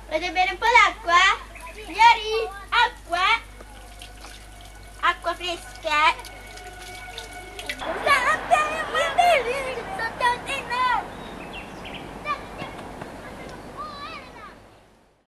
Volete bere un po' d'acqua? Ieri, acqua? Acqua fresca?